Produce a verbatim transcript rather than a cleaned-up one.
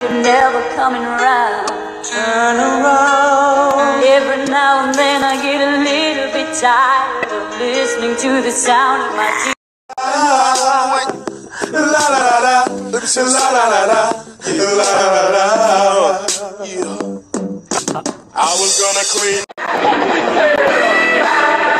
You're never coming around. Turn around. Every now and then I get a little bit tired of listening to the sound of my teeth. La la la la, la la la la, la la la. I was gonna clean.